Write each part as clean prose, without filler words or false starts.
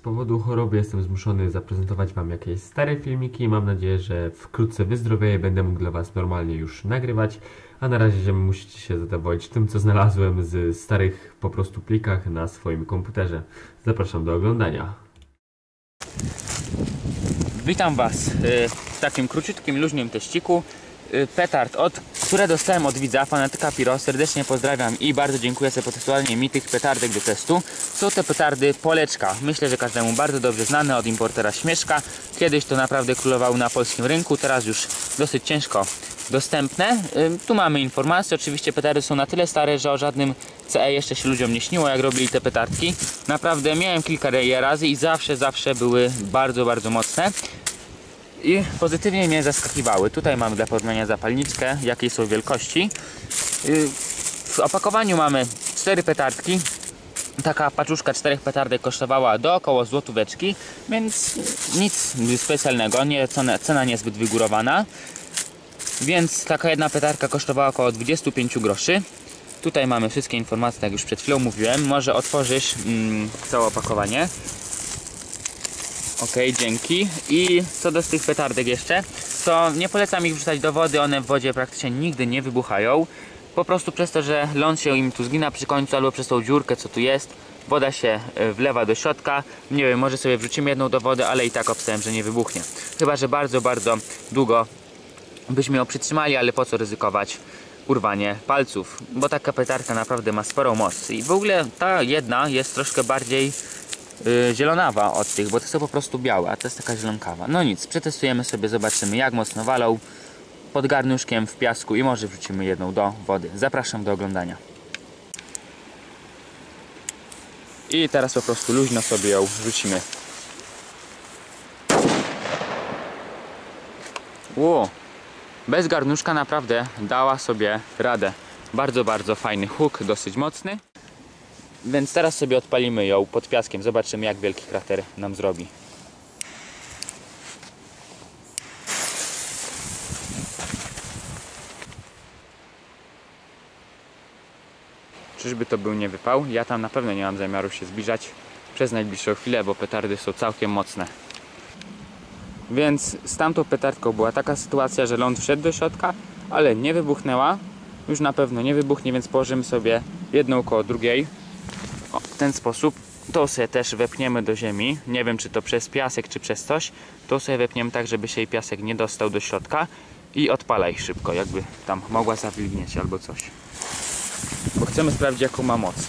powodu choroby jestem zmuszony zaprezentować Wam jakieś stare filmiki. Mam nadzieję, że wkrótce wyzdrowieję i będę mógł dla Was normalnie już nagrywać. A na razie musicie się zadowolić tym, co znalazłem z starych po prostu plikach na swoim komputerze. Zapraszam do oglądania. Witam Was w takim króciutkim, luźnym teściku. Petard, które dostałem od widza, Fanatyka Piro. Serdecznie pozdrawiam i bardzo dziękuję za podesłanie mi tych petardek do testu. Są te petardy Poleczka. Myślę, że każdemu bardzo dobrze znane od importera Śmieszka. Kiedyś to naprawdę królowały na polskim rynku, teraz już dosyć ciężko dostępne. Tu mamy informacje. Oczywiście petardy są na tyle stare, że o żadnym CE jeszcze się ludziom nie śniło, jak robili te petardki. Naprawdę miałem kilka razy i zawsze były bardzo mocne. I pozytywnie mnie zaskakiwały. Tutaj mamy dla porównania zapalniczkę, jakiej są wielkości. W opakowaniu mamy 4 petardki. Taka paczuszka 4 petardek kosztowała do około złotóweczki, więc nic specjalnego, cena niezbyt wygórowana. Więc taka jedna petardka kosztowała około 25 groszy. Tutaj mamy wszystkie informacje, jak już przed chwilą mówiłem. Może otworzysz całe opakowanie. Ok, dzięki. I co do tych petardek jeszcze, to nie polecam ich wrzucać do wody, one w wodzie praktycznie nigdy nie wybuchają. Po prostu przez to, że ląd się im tu zgina przy końcu, albo przez tą dziurkę, co tu jest, woda się wlewa do środka. Nie wiem, może sobie wrzucimy jedną do wody, ale i tak obstawiam, że nie wybuchnie. Chyba że bardzo długo byśmy ją przytrzymali, ale po co ryzykować urwanie palców, bo taka petardka naprawdę ma sporą moc. I w ogóle ta jedna jest troszkę bardziej zielonawa od tych, bo to są po prostu białe, a to jest taka zielonkawa. No nic, przetestujemy sobie, zobaczymy jak mocno walą pod garnuszkiem w piasku i może wrzucimy jedną do wody. Zapraszam do oglądania. I teraz po prostu luźno sobie ją wrzucimy. Wow. Bez garnuszka naprawdę dała sobie radę. Bardzo fajny huk, dosyć mocny. Więc teraz sobie odpalimy ją pod piaskiem. Zobaczymy, jak wielki krater nam zrobi. Czyżby to był nie wypał? Ja tam na pewno nie mam zamiaru się zbliżać przez najbliższą chwilę, bo petardy są całkiem mocne. Więc z tamtą petardką była taka sytuacja, że ląd wszedł do środka, ale nie wybuchnęła. Już na pewno nie wybuchnie, więc położymy sobie jedną koło drugiej. O, w ten sposób. To sobie też wepniemy do ziemi. Nie wiem, czy to przez piasek, czy przez coś. To sobie wepniemy tak, żeby się jej piasek nie dostał do środka. I odpalaj szybko, jakby tam mogła zawilgnieć albo coś. Bo chcemy sprawdzić, jaką ma moc.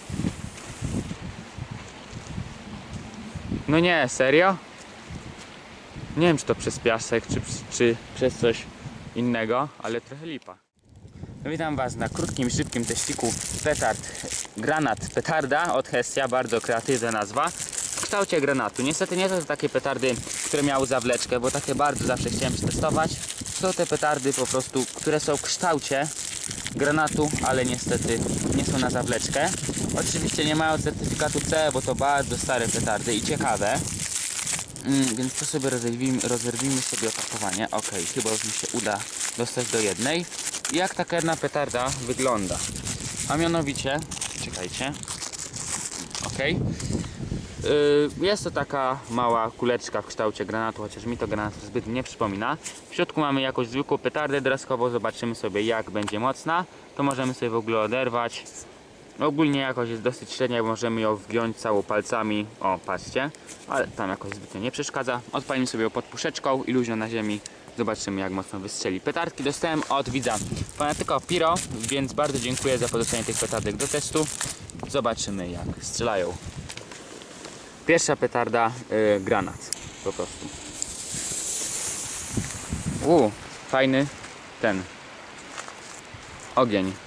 No nie, serio? Nie wiem, czy to przez piasek, czy przez coś innego, ale trochę lipa. No, witam Was na krótkim, szybkim teściku granat petarda od Hestia, bardzo kreatywna nazwa, w kształcie granatu. Niestety nie są to takie petardy, które miały zawleczkę, bo takie bardzo zawsze chciałem przetestować. Są te petardy po prostu, które są w kształcie granatu, ale niestety nie są na zawleczkę. Oczywiście nie mają certyfikatu C, bo to bardzo stare petardy i ciekawe. Więc to sobie rozerwijmy sobie opakowanie. Ok, chyba już mi się uda dostać do jednej. I jak taka jedna petarda wygląda? A mianowicie, czekajcie. Ok. Jest to taka mała kuleczka w kształcie granatu, chociaż mi to granat zbyt nie przypomina. W środku mamy jakąś zwykłą petardę dreskową. Zobaczymy sobie, jak będzie mocna. To możemy sobie w ogóle oderwać. Ogólnie jakość jest dosyć średnia, możemy ją wgiąć całą palcami. O, patrzcie, ale tam jakoś zbytnio nie przeszkadza. Odpalimy sobie ją pod puszeczką i luźno na ziemi. Zobaczymy, jak mocno wystrzeli. Petardki dostałem od widza Fanatyka Piro, więc bardzo dziękuję za podesłanie tych petardek do testu. Zobaczymy, jak strzelają. Pierwsza petarda, granat po prostu. Fajny ten ogień.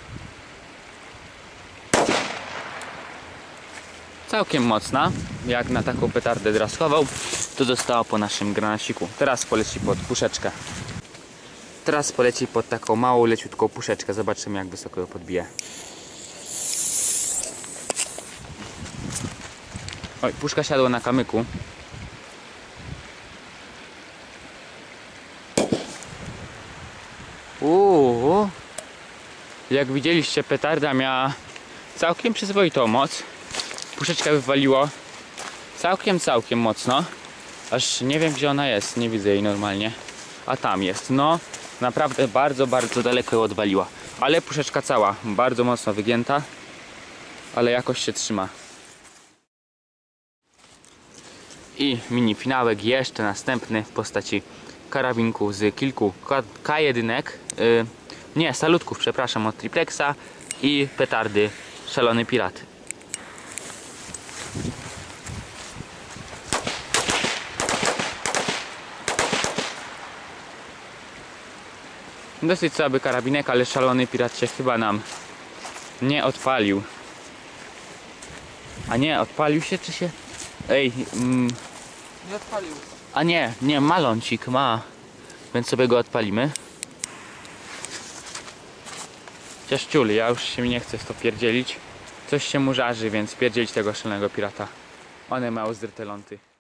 Całkiem mocna, jak na taką petardę draskową. To zostało po naszym granaciku. Teraz poleci pod puszeczkę. Teraz poleci pod taką małą, leciutką puszeczkę. Zobaczymy, jak wysoko ją podbije. Oj, puszka siadła na kamyku. Jak widzieliście, petarda miała całkiem przyzwoitą moc. Puszeczkę wywaliło Całkiem mocno. Aż nie wiem, gdzie ona jest, nie widzę jej normalnie. A tam jest, no naprawdę bardzo daleko ją odwaliła. Ale puszeczka cała, bardzo mocno wygięta, ale jakoś się trzyma. I mini finałek jeszcze następny w postaci karabinku z kilku K1, nie, salutków, przepraszam, od Triplexa i petardy Szalony Pirat. Dosyć słaby karabinek, ale Szalony Pirat się chyba nam nie odpalił. A nie, odpalił się czy się... Ej, Nie odpalił. a nie, ma lącik, ma. Więc sobie go odpalimy. Chociaż ciul, ja już się mi nie chcę w to pierdzielić. Coś się mu żarzy, więc pierdzielić tego Szalonego Pirata. One mają zdrte ląty.